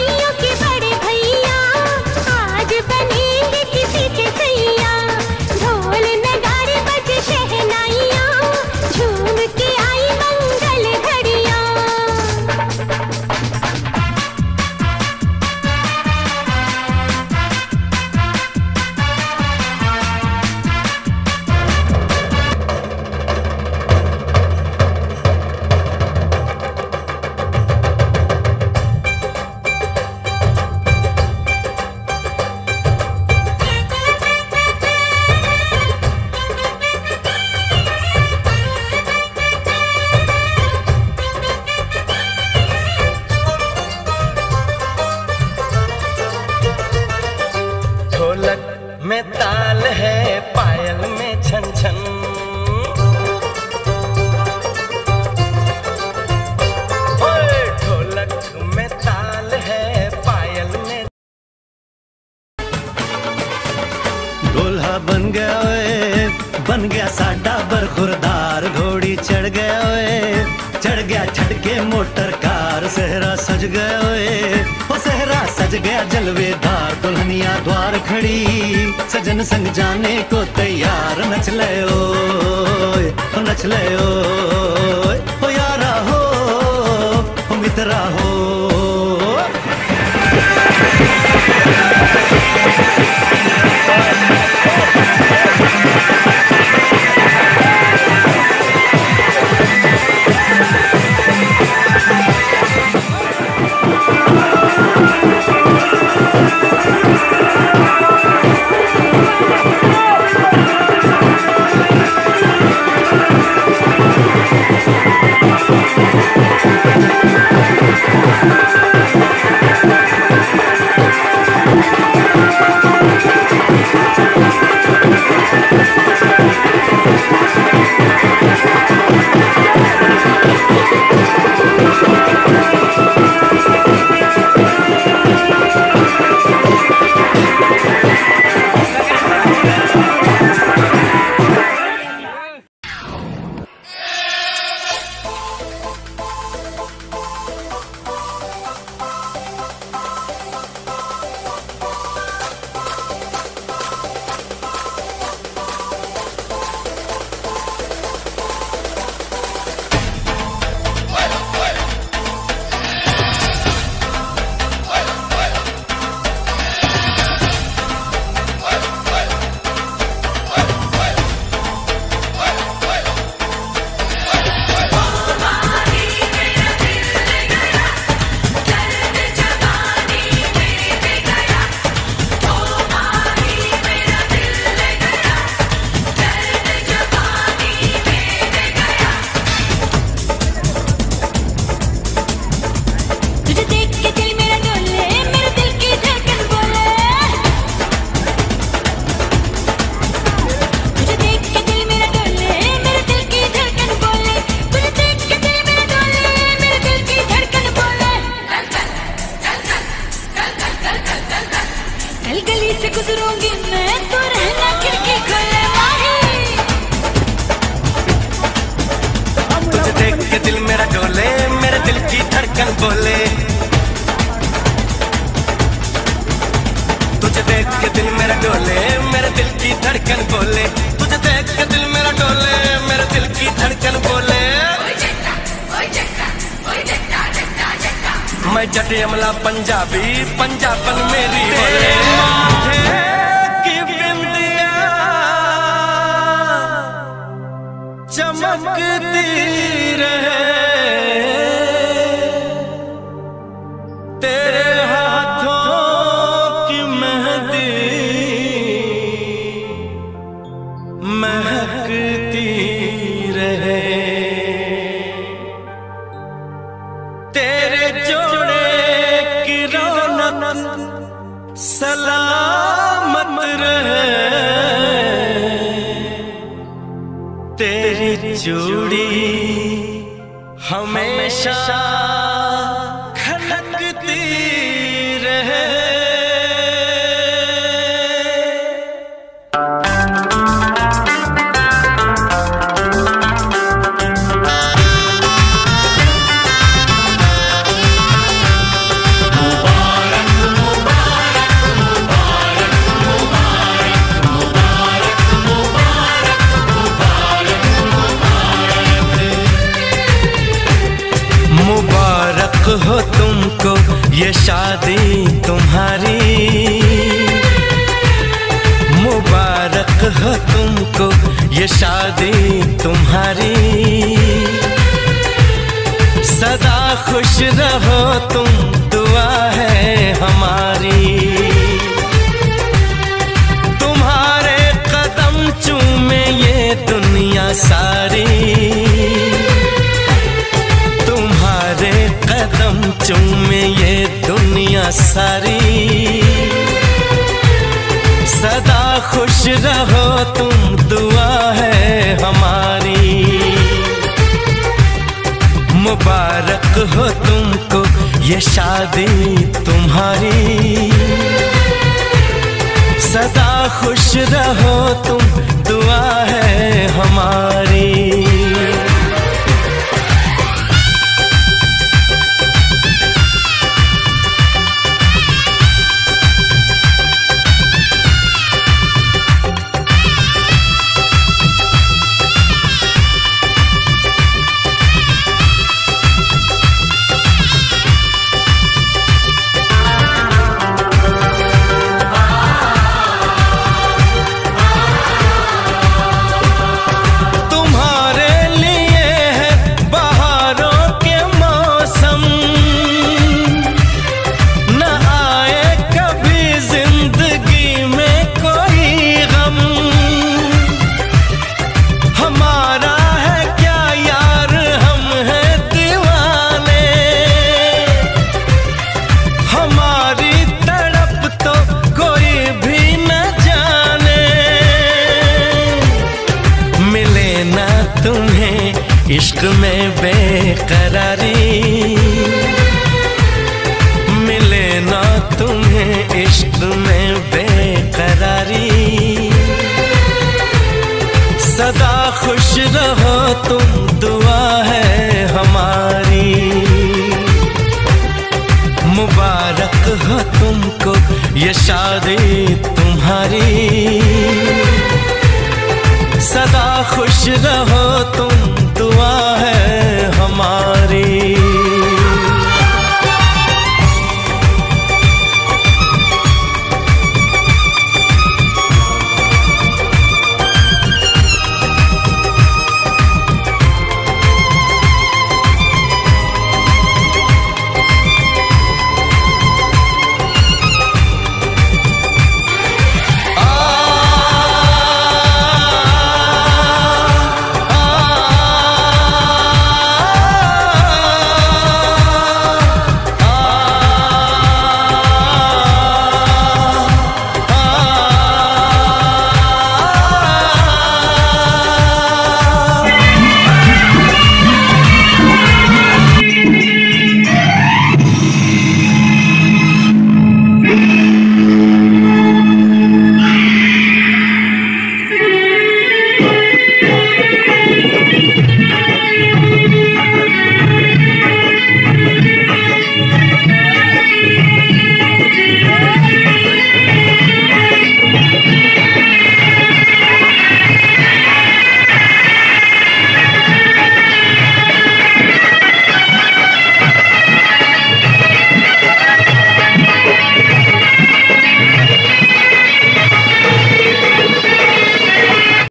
में ताल है, पायल में छन छन। ओए ढोलक में ताल है, पायल में। दूल्हा बन गया ओए, बन गया साडा बरखुरदार। घोड़ी चढ़ गया ओए, चढ़ गया छटके मोटर कार। सहरा सज गया ओए, ओ सहरा सज गया जलवेदार। दुल्हनिया द्वार खड़ी, सजन संग जाने को तैयार। नच ले ओए, ओ नच ले ओए, ओ यारा हो, ओ मित्रा हो। बोले तुझे देख के दिल मेरा डोले, मेरे दिल की धड़कन बोले। तुझे देख के दिल मेरा डोले, मेरे दिल की धड़कन बोले। मैं जट अमला पंजाबी, पंजाबन मेरी बोले। की बिंदिया चमकती रहे, तेरे हाथों की मेहंदी महकती रहे, तेरे जोड़े की रौनक सलामत रहे, तेरी जोड़ी हमेशा खनकती शादी तुम्हारी, मुबारक हो तुमको ये शादी तुम्हारी। सदा खुश रहो तुम, दुआ है हमारी। तुम्हारे कदम चूमे ये दुनिया सारी, तुम्हारे कदम चूमे ये दुनिया सारी। सदा खुश रहो तुम, दुआ है हमारी। मुबारक हो तुमको ये शादी तुम्हारी। सदा खुश रहो तुम, दुआ है हमारी। इश्क में बेकरारी मिले ना तुम्हें, इश्क में बेकरारी। सदा खुश रहो तुम, दुआ है हमारी। मुबारक हो तुमको ये शादी तुम्हारी। सदा खुश रहो तुम, दुआ है